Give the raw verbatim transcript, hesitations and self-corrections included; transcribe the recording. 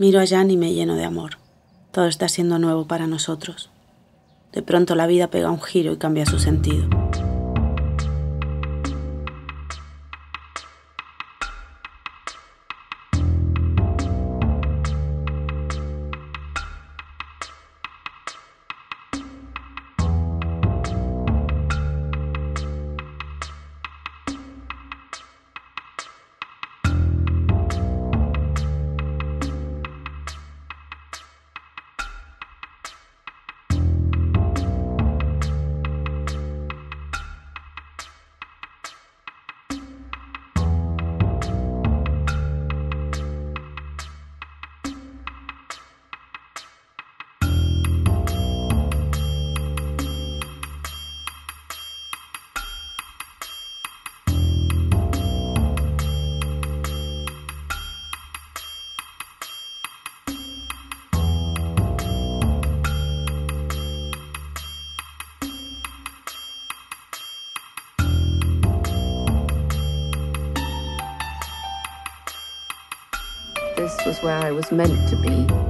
Miro a Jan y me lleno de amor. Todo está siendo nuevo para nosotros. De pronto la vida pega un giro y cambia su sentido. This was where I was meant to be.